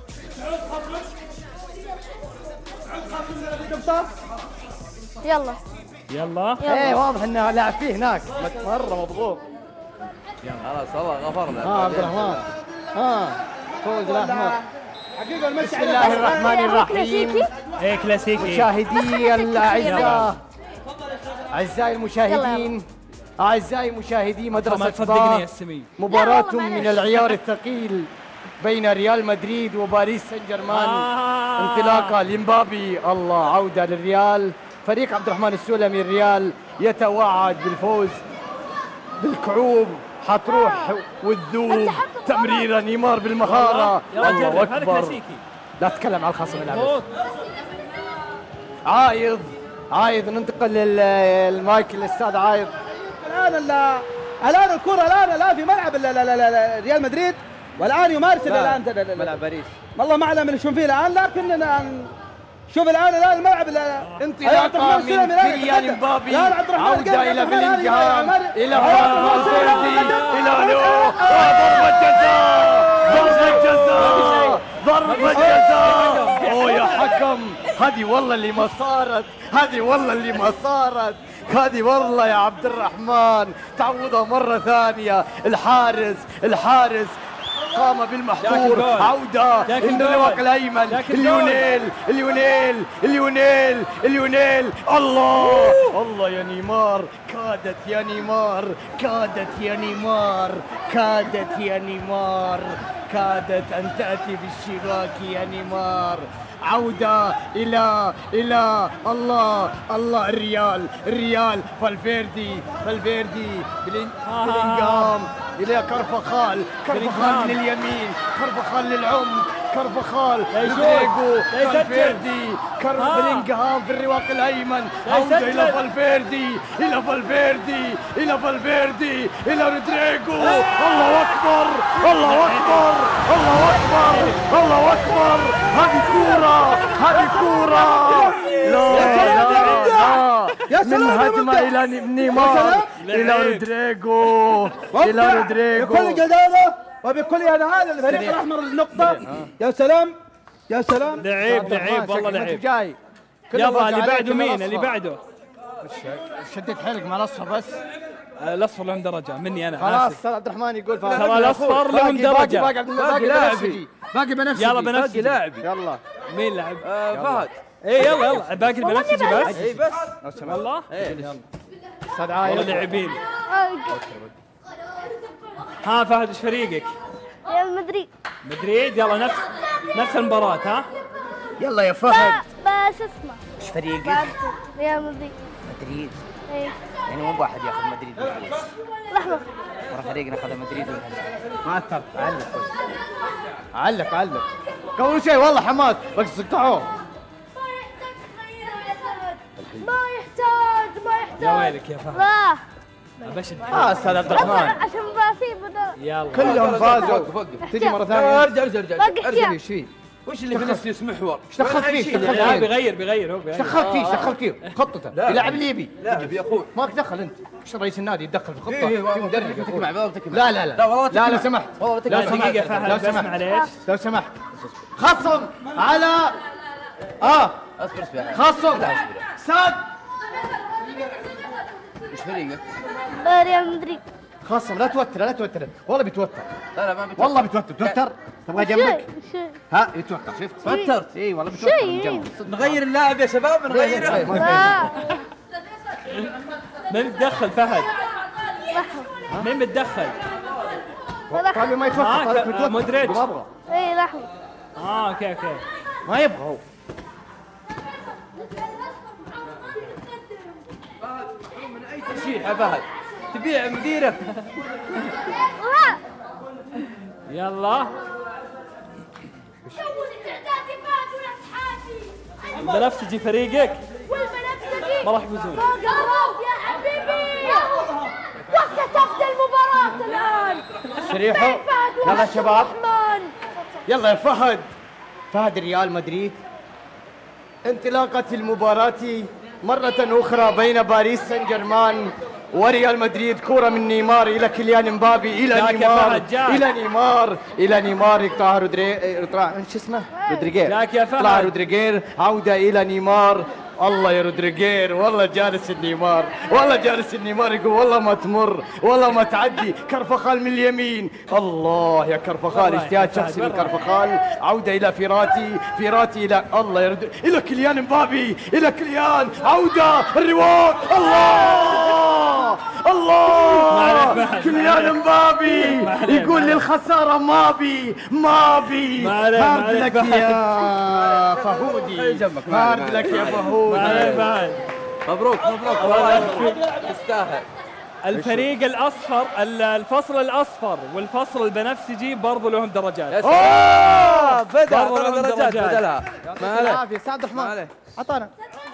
يلا يلا ايه واضح انه لاعب فيه هناك مره مضغوط. خلاص والله غفرنا. ها عبد الرحمن. ها فوز الاحمر. حقيقة المشي بسم الله الرحمن الرحيم. إيه كلاسيكي. مشاهدي الاعزاء، يلا. اعزائي المشاهدين، اعزائي مشاهدي ما مدرسة تصدقني يا باء، السمي. مباراة لا والله من معلش. العيار الثقيل بين ريال مدريد وباريس سان جيرمان. آه. انطلاقة لمبابي. الله. عودة للريال. فريق عبد الرحمن السلمي الريال يتوعد بالفوز بالكعوب، حتروح وتذوب. تمريرة نيمار بالمهارة. يلا الله جرب هذا اكبر. كلاسيكي. لا تتكلم على الخصم العبث. مضبوط. عايض عايض ننتقل للمايك للاستاذ عايض. الان ال- الان الكرة الان الان في ملعب ال- ال- ال- ال- ريال مدريد والان يمارس الان ملعب باريس. والله ما اعلم اللي شوف فيه الان لكن الان شوف الان الان الملعب ال- انطلاقة من كيليان مبابي. لا لا عبد الرحمن عودة إلى بلينغهام، إلى عبد فالفيردي، الرحمن. إلى لو. ضربة جزاء، ضربة جزاء، ضربة جزاء. أوه يا حكم اليوم هذه والله اللي ما صارت، هذه والله اللي ما صارت، هذه والله يا عبد الرحمن تعوضها مرة ثانية. الحارس الحارس قام بالمحظور، عودة إن الرواق الأيمن، اليونيل اليونيل اليونيل اليونيل. الله الله يا نيمار، كادت يا نيمار، كادت يا نيمار، كادت يا نيمار، كادت أن تأتي بالشباك يا نيمار. عودة إلى إلى الله الله الريال الريال فالفيردي فالفيردي بلينغهام إلى كرفخال، كرفخال لليمين، كرفخال للعمق، كرفخال رودريجو، فالفيردي، بلينغهام في الرواق الأيمن. عودة إلى فالفيردي إلى فالفيردي إلى فالفيردي إلى رودريجو. الله أكبر الله أكبر الله أكبر الله أكبر. هذه كورة هذه كورة. لا لا لا من هجمة إلى نيمار إلى رودريجو إلى رودريجو. بكل جدارة وبكل هذا الفريق الأحمر النقطة. يا سلام يا سلام. لعيب لعيب والله لعيب. جاي يلا اللي بعده مين؟ اللي بعده شديت حيلك مع الأصفر بس. الاصفر لهم درجه مني انا. خلاص استاذ عبد الرحمن يقول ترى الاصفر لهم درجه. باقي باقي بنفسجي باقي بنفسجي يلا بنفسجي باقي لاعبي. يلا مين لعب؟ فهد. اي يلا يلا باقي البنفسجي بس. اي بس والله يلا استاذ عايل والله لاعبين. ها فهد ايش فريقك؟ ريال مدريد. مدريد يلا نفس نفس المباراة ها؟ يلا يا فهد. بس اسمع ايش فريقك؟ ريال مدريد. مدريد. ايه يعني مو بواحد ياخذ مدريد بالفلوس. لحظة. ورا فريقنا اخذ مدريد ما اثرت. علق علق علق قبل شيء والله حماس بس قطعوه. ما يحتاج ما يحتاج. يا ويلك يا فهد. لا بشد اه استاذ عبد الرحمن عشان ما في بدل. يلا كلهم فازوا. تجي مرة ثانية. ارجع ارجع ارجع باقي ارجع. احتياط. ايش فيه؟ وش اللي في نفس محور؟ ايش دخلت فيه؟ ايش دخلت لا فيه؟ بيغير بيغير هو ايش بيغير. دخلت فيه؟ ايش دخلت فيه؟ خطته يلعب ليبي. لاعب يا اخوي. ماك دخل انت. ايش رئيس النادي يتدخل في خطه؟ إيه، في مدرب تكلم مع بعض تكلم. لا لا لا لا والله لا لو سمحت والله لا تكلم. دقيقة فهد لو بس سمحت. معليش. لو سمحت خصم على اه اصبر اصبر. خصم ساد. ايش فريقك؟ ريال مدريد. خصم لا توتر لا توتر والله بيتوتر. لا لا ما بتوتر. والله بيتوتر. توتر تبغى جنبك؟ شيء ها يتوتر شفت؟ توترت. اي والله بيتوتر من شيء. جنبك. نغير اللاعب يا شباب نغيره. لا مين بتدخل فهد؟ مين بتدخل؟ طالب ما يتوتر. آه، طالب ك- متوتر. مودريتش. ما ابغى ايه لحظة. اه اوكي اوكي. ما يبغى هو. شيء يا فهد تبيع مديرك. يلا البنفسجي فريقك والبنفسجي ما راح يفوزون. فوق الراس يا حبيبي. وستبدأ المباراة الآن. شريحه يلا شباب رحمن. يلا يا فهد. فهد ريال مدريد انطلاقة المباراة مرة أخرى بين باريس سان جيرمان وريال مدريد. كرة من نيمار إلى كيليان مبابي إلى جاك يا نيمار فهد، جاك. إلى نيمار إلى نيمار يقطعها رودري يقطع شو اسمه رودريجير. جاك يا فهد. يقطعها رودريجير. عودة إلى نيمار. الله يا رودريجير والله جالس النيمار والله جالس النيمار يقول والله ما تمر والله ما تعدي. كرفخال من اليمين. الله يا كرفخال اجتهاد شخصي من كرفخال. عودة إلى فيراتي. فيراتي إلى الله يا رد... إلى كيليان مبابي إلى كيليان. عودة الرواق. الله الله كيليان مبابي يقول للخسارة ما بي ما بي. هارد لك يا فهودي هارد لك يا فهودي. مبروك مبروك والله تستاهل. الفريق الاصفر الفصل الاصفر والفصل البنفسجي برضو لهم درجات. اوه بدأ برضو لهم درجات بدلها. ما عليه. العافية استاذ عبد الرحمن عطانا.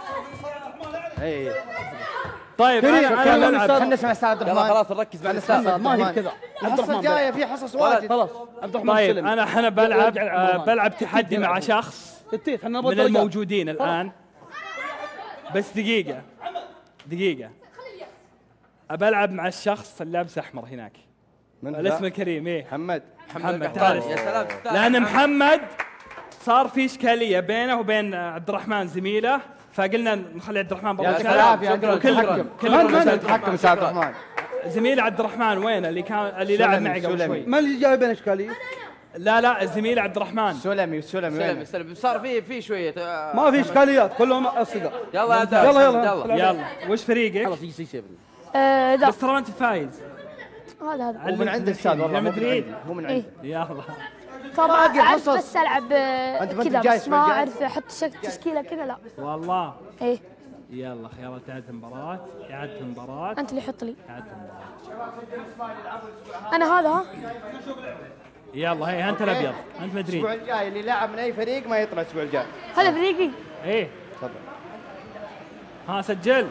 اي طيب انا انا بلعب. خلينا نسمع استاذ عبد يلا الرحمن. خلاص نركز مع الاستاذ. ما هي كذا الحصة الجاية في حصص واجد. خلاص عبد الرحمن طيب سلم. انا انا بلعب آه، بلعب تحدي مع شخص تتيت احنا من الموجودين الان. بس دقيقة دقيقة بلعب مع الشخص اللي لابس احمر هناك. من الاسم الكريم ايه؟ محمد. محمد تعال. يا سلام تستاهل. لان محمد صار في اشكاليه بينه وبين عبد الرحمن زميله، فقلنا نخلي عبد الرحمن برا. يعطيك العافيه. كل كل من من تحكم استاذ عبد الرحمن؟ زميله عبد الرحمن وين اللي كان اللي لعب معي قبل شوي؟ ما اللي جاي بين اشكاليه؟ لا لا الزميل عبد الرحمن. سلمي سلمي سلم سلم صار في في شويه آه، ما في اشكاليات كلهم اصدقاء. يلا يا عبد يلا الله. يلا يلا وش فريقك؟ خلاص يجي شيء آه، ذا بس ترى انت فايز. هذا هذا هو من عند الاستاذ والله مو من مدريد. عندي، هو من إيه. عندي. يلا طبعا باقي اعرف حصص. بس العب آه، أنت ما أنت كذا جاي بس ما الأسبوع اعرف احط شكل تشكيله كذا لا. والله. ايه يلا يلا تعاد المباراة، إعادة المباراة، انت اللي حط لي. إعادة المباراة. انا هذا ها يلا هي انت الابيض، انت مدريد. الاسبوع الجاي اللي لاعب من اي فريق ما يطلع الاسبوع الجاي. هذا فريقي. ايه تفضل. ها سجل.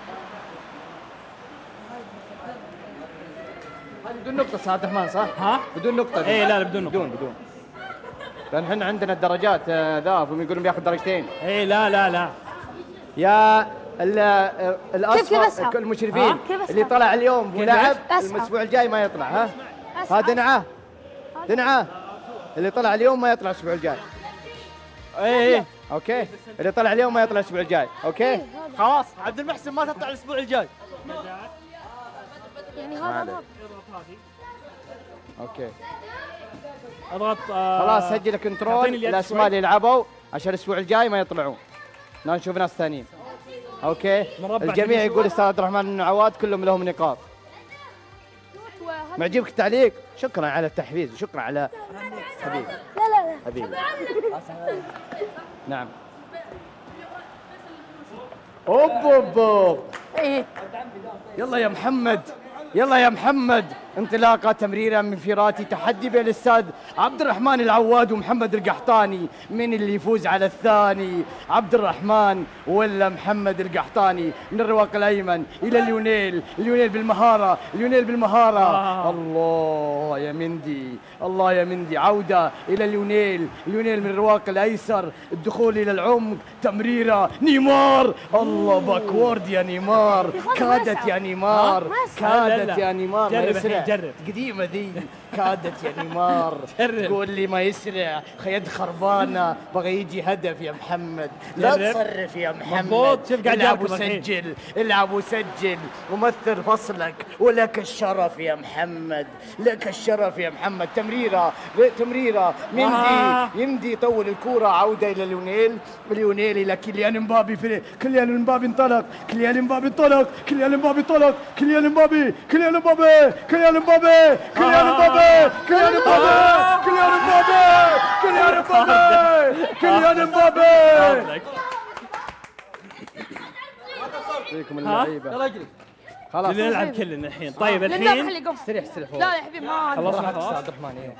بدون نقطة استاذ عبد الرحمن صح؟ ها؟ بدون نقطة. ايه لا لا بدون نقطة. بدون بدون. لأن احنا عندنا الدرجات آه، ذا هم يقولون بياخذ درجتين. ايه لا لا لا. يا ال- آه، كيف الاصفر أسحب؟ المشرفين ها؟ كيف أسحب؟ اللي طلع اليوم ولاعب أسحب. الاسبوع الجاي ما يطلع ها؟ أسحب. ها دنعه دنعه اللي طلع اليوم ما يطلع الاسبوع الجاي. ايه ايه اوكي اللي طلع اليوم ما يطلع الاسبوع الجاي. اوكي خلاص عبد المحسن ما تطلع الاسبوع الجاي. يعني ما هذا عليك. هذا. اوكي اضغط. آه خلاص سجل كنترول تعطيني اليد الاسماء شوي. اللي لعبوا عشان الاسبوع الجاي ما يطلعون. لا نشوف ناس ثانيين. اوكي مربع الجميع كبير. يقول استاذ عبد الرحمن بن عواد كلهم لهم نقاط. معجبك التعليق؟ شكرا على التحفيز وشكرا على حبيبي لا لا لا حبيبي. نعم. اوب اوب اوب. ايه يلا يا محمد يلا يا محمد انطلاقة تمريرة من فيراتي، تحدي بين الاستاذ عبد الرحمن العواد ومحمد القحطاني، من اللي يفوز على الثاني؟ عبد الرحمن ولا محمد القحطاني؟ من الرواق الايمن الى اليونيل، اليونيل بالمهارة، اليونيل بالمهارة. آه. الله يا مندي، الله يا مندي، عودة الى اليونيل، اليونيل من الرواق الايسر، الدخول الى العمق، تمريرة نيمار، الله باكورد يا نيمار، كادت يا نيمار، لا، كادت لا. يا نيمار ما جرب يسرع. الحين، جرب. قديمة ذي، كادت يا نيمار. جرب. تقول لي ما يسرع، خيد خربانة، بغى يجي هدف يا محمد. لا جرب. تصرف يا محمد. مضبوط، شوف قاعد العب ياكل الحين. وسجل، العب وسجل، ومثل فصلك، ولك الشرف يا محمد، لك الشرف يا محمد. تمريرة تمريرة مندي آه. يمدي يطول الكرة، عودة إلى ليونيل، ليونيل إلى كيليان مبابي، في كيليان مبابي انطلق، كيليان مبابي انطلق، كيليان مبابي انطلق، كيليان مبابي، كيليان مبابي، كيليان مبابي، كيليان مبابي، كيليان مبابي، كيليان مبابي، كيليان مبابي، كيليان مبابي. فيكم اللعيبة. يلا اجري. خلاص نلعب كلنا الحين. طيب لله الحين محلي قم. استريح استريح لا لا يا حبيبي ما خلصنا راحت استاذ خلاص. عبد الرحمن. ايوه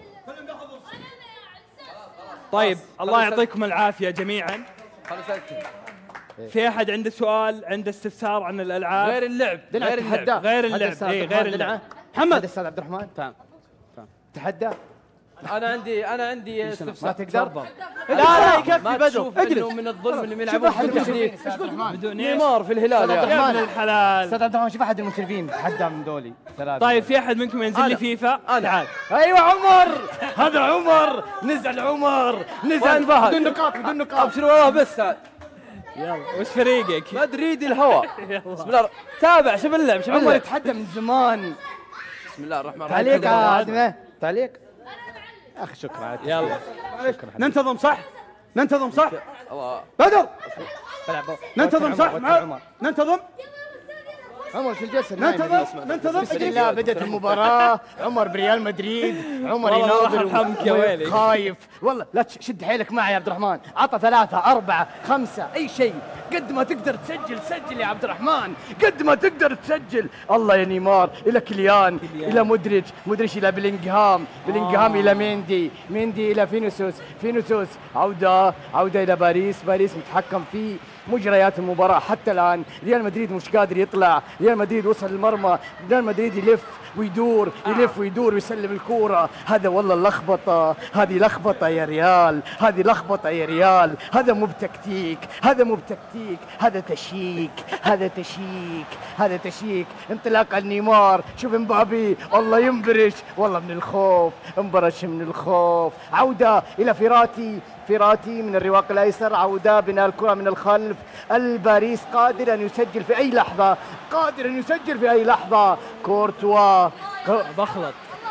طيب الله يعطيكم العافية جميعا. خلاص سكت. في احد عنده سؤال، عنده استفسار عن الالعاب؟ غير اللعب دنع غير تحدى اللعب. غير تحدى اللعب. أستاذ إيه، عبد غير الرحمن اللعب. دنع. محمد. تحدى استاذ عبد الرحمن. تمام تحدى. انا عندي انا عندي ما استفسار. تقدر. لا لا يكفي ما بدو تشوف انه من الظلم اللي شوف يلعبون احد في التحديد. المشرفين استاذ عبد الرحمن. بدون إيش؟ نيمار في الهلال أستاذ عبد يا يا الرحمن. ابن الحلال. استاذ عبد الرحمن شوف احد المشرفين تحدى من دولي ثلاثة. طيب في احد منكم ينزل لي أنا. فيفا؟ أنا. تعال. ايوه عمر، هذا عمر، نزل عمر، نزل وين فهد؟ بدون نقاط بدون نقاط. ابشر والله بس يلا وش فريقك؟ مدريدي الهواء. بسم الله تابع شوف اللعب شوف عمر اللعب. يتحدى من زمان. بسم الله الرحمن الرحيم. تعليق عادمه تعليق. اخ شكرا على التشجيع. يلا شكرا حبيبي. ننتظم صح؟ ننتظم صح؟ الله بدر بلعب. ننتظم صح؟ عمر، مع- عمر ننتظم عمر في الجلسه النايمة ننتظم دي. ننتظم بسم الله بدأت المباراة، عمر بريال مدريد، عمر والله الله يناظر يرحمك يا ويلي. خايف، والله لا تش- شد حيلك معي يا عبد الرحمن، عطى ثلاثة أربعة خمسة أي شيء، قد ما تقدر تسجل سجل يا عبد الرحمن، قد ما تقدر تسجل. الله يا نيمار، إلى كليان، إلى مودريتش، مودريتش إلى بلينغهام، بلينغهام إلى ميندي، ميندي إلى فينيسيوس، فينيسيوس عودة عودة إلى باريس، باريس متحكم في مجريات المباراة حتى الآن. ريال مدريد مش قادر يطلع، ريال مدريد وصل المرمى، ريال مدريد يلف، ويدور يلف ويدور ويسلم الكورة. هذا والله اللخبطة، هذه لخبطة يا ريال، هذه لخبطة يا ريال. هذا مو بتكتيك، هذا مو بتكتيك، هذا تشيك، هذا تشيك، هذا تشيك. انطلاق النيمار، شوف مبابي والله ينبرش والله من الخوف، انبرش من الخوف. عودة إلى فيراتي، فيراتي من الرواق الأيسر، عودة بناء الكرة من الخلف. الباريس قادر أن يسجل في أي لحظة، قادر أن يسجل في أي لحظة. كورتوا بخلط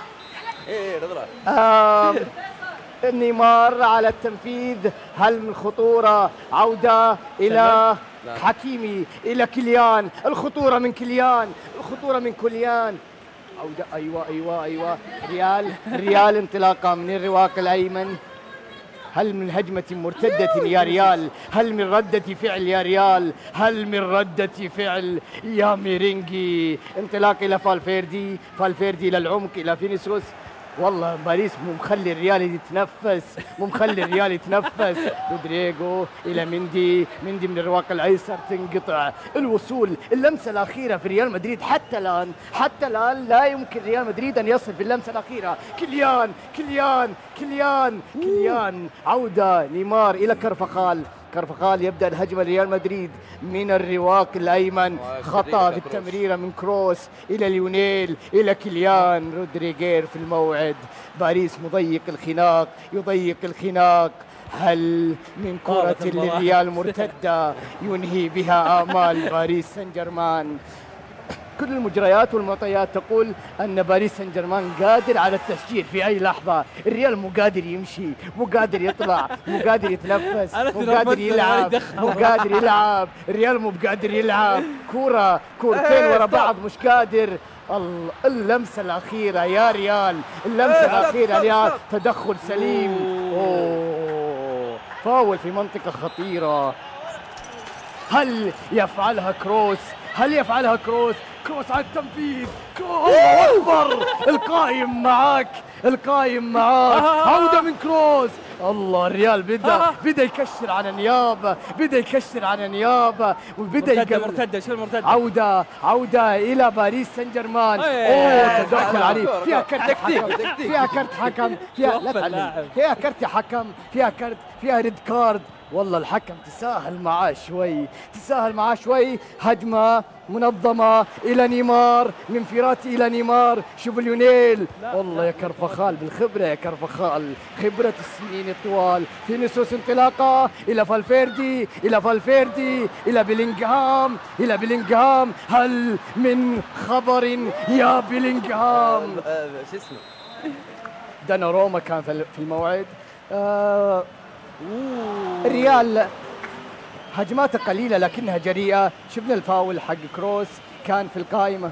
ايه نظرة. آه نيمار على التنفيذ، هل من خطورة؟ عودة إلى حكيمي، إلى كيليان، الخطورة من كيليان، الخطورة من كيليان. عودة أيوة أيوة أيوة ريال، ريال انطلاقة من الرواق الأيمن. هل من هجمة مرتدة يا ريال؟ هل من ردة فعل يا ريال؟ هل من ردة فعل يا ميرينجي؟ انطلاق إلى فالفيردي، فالفيردي إلى العمق إلى فينيسيوس. والله باريس مو مخلي الريال يتنفس، مو مخلي الريال يتنفس. رودريجو إلى مندي، مندي من الرواق الأيسر تنقطع. الوصول، اللمسة الأخيرة في ريال مدريد حتى الآن، حتى الآن لا يمكن ريال مدريد أن يصل في اللمسة الأخيرة. كيليان كيليان كيليان كيليان. عودة نيمار إلى كرفخال، كرفخال يبدأ الهجمة ريال مدريد من الرواق الأيمن. خطأ في التمريرة من كروس إلى ليونيل إلى كيليان. رودريغير في الموعد. باريس مضيق الخناق، يضيق الخناق. هل من كرة للريال مرتدة ينهي بها آمال باريس سان جيرمان؟ كل المجريات والمعطيات تقول أن باريس سان جيرمان قادر على التسجيل في أي لحظة. الريال مو قادر يمشي، مو قادر يطلع، مو قادر يتنفس، مو قادر يلعب، مو قادر يلعب. الريال مو قادر يلعب. كورة كورتين ورا بعض مش قادر. اللمسة الأخيرة يا ريال، اللمسة الأخيرة ريال. تدخل سليم. أوه فاول في منطقة خطيرة. هل يفعلها كروس؟ هل يفعلها كروس؟ كروس على التنفيذ. كروس أكبر. القائم معاك، القائم معاك. عودة من كروس. الله الريال بدا بدا يكسر على نيابه، بدا يكسر على نيابه وبدا مرتدة مرتدة. شو المرتدة؟ عودة عودة إلى باريس سان جيرمان. أوه تدخل عليه، فيها كرت حكم، فيها كرت حكم، فيها لا تعلم، فيها كرت حكم، فيها كرت، فيها ريد كارد. والله الحكم تساهل معاه شوي، تساهل معاه شوي. هجمة منظمة إلى نيمار، من فيراتي إلى نيمار. شوف ليونيل، والله يا كرفخال بالخبرة، يا كرفخال خبرة السنين الطوال. فينيسيوس انطلاقة إلى فالفيردي، إلى فالفيردي إلى بيلينغهام، إلى بيلينغهام. هل من خبر يا بيلينغهام؟ شو اسمه؟ دوناروما كان في الموعد. آه الريال هجماته قليلة لكنها جريئة. شفنا الفاول حق كروس كان في القائمة،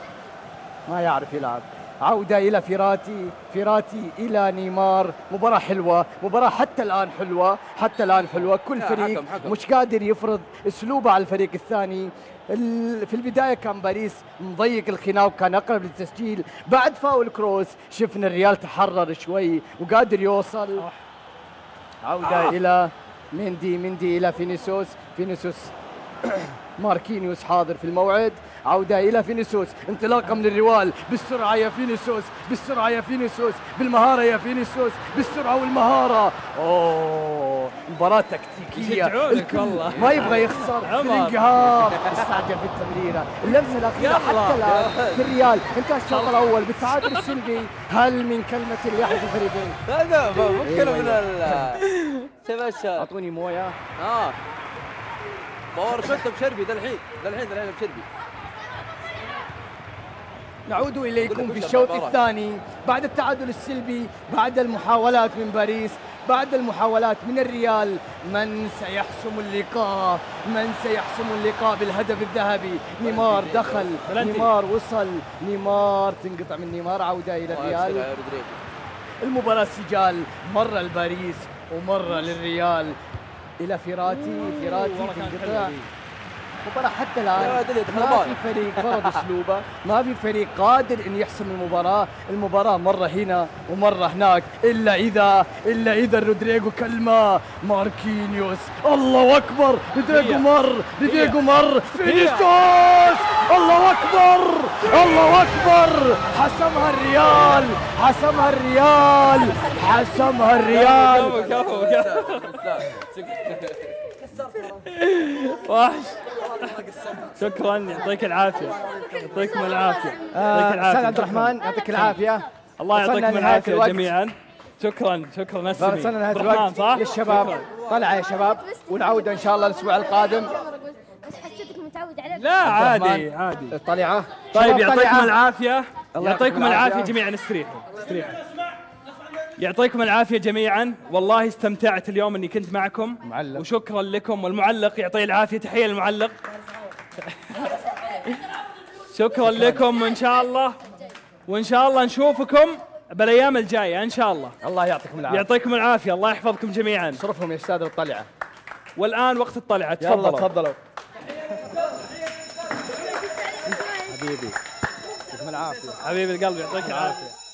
ما يعرف يلعب. عودة إلى فيراتي، فيراتي إلى نيمار. مباراة حلوة، مباراة حتى الآن حلوة، حتى الآن حلوة. كل فريق مش قادر يفرض أسلوبه على الفريق الثاني. في البداية كان باريس مضيق الخناق وكان أقرب للتسجيل. بعد فاول كروس شفنا الريال تحرر شوي وقادر يوصل. عودة آه. إلى مندي، مندي إلى فينيسيوس، فينيسيوس ماركينيوس حاضر في الموعد. عودة إلى فينيسيوس، انطلاقة من الريال. بالسرعة يا فينيسيوس، بالسرعة يا فينيسيوس، بالمهارة يا فينيسيوس، بالسرعة والمهارة. أوه مباراة تكتيكية، والله ما يبغى يخسر. بلينغهام استعجل في التمريرة. اللمسة الأخيرة حتى الآن في الريال. انتهى الشوط الأول بالتعادل السلبي. هل من كلمة لأحد الفريقين؟ هذا ممكن من ال شباب أعطوني موية. آه باور شوت بشربي ده الحين، ده الحين ده الحين بشربي. نعود إليكم في الشوط الثاني بعد التعادل السلبي، بعد المحاولات من باريس، بعد المحاولات من الريال. من سيحسم اللقاء؟ من سيحسم اللقاء بالهدف الذهبي؟ نيمار دخل، نيمار وصل، نيمار تنقطع من نيمار. عودة إلى الريال. المباراة سجال، مرة لباريس ومرة للريال. إلى فيراتي، فيراتي تنقطع. مباراة حتى الآن يا دليل، ما خربان. في فريق فرض أسلوبه، ما في فريق قادر إن يحسم المباراة، المباراة مرة هنا ومرة هناك، إلا إذا إلا إذا رودريجو كلمة ماركينيوس، الله أكبر، رودريجو مر، رودريجو مر، فينيسيوس، الله أكبر، الله أكبر، حسمها الريال، حسمها الريال، حسمها الريال. كفو كفو وحش. شكرا يعطيك العافيه، يعطيكم العافيه، يعطيك آه، العافيه أستاذ عبد الرحمن يعطيك العافية. الله وصلنا يعطيكم لنهاية العافيه الوقت. جميعا. شكرا شكرا نسمي وصلنا لنهاية عبد الرحمن، الوقت صح؟ للشباب. شكراً. طلعة يا شباب، والعودة إن شاء الله الأسبوع القادم. بس حسيتك متعود عليك. لا عادي عادي. الطلعة. طيب شباب يعطيكم طلعة. العافيه، الله يعطيكم يعطيكم العافيه العافية. جميعا. استريحوا استريحوا. يعطيكم العافيه جميعا، والله استمتعت اليوم اني كنت معكم، معلق. وشكرا لكم. والمعلق يعطيه العافيه، تحيه للمعلق. شكرا لكم، وان شاء الله وان شاء الله نشوفكم بالايام الجايه ان شاء الله. الله يعطيكم العافية. يعطيكم العافيه، الله يحفظكم جميعا. صرفهم يا أستاذ الطلعة. والان وقت الطلعه، يلا تفضلوا. تفضلوا. حبيبي يعطيكم العافية. حبيبي القلب يعطيك العافيه.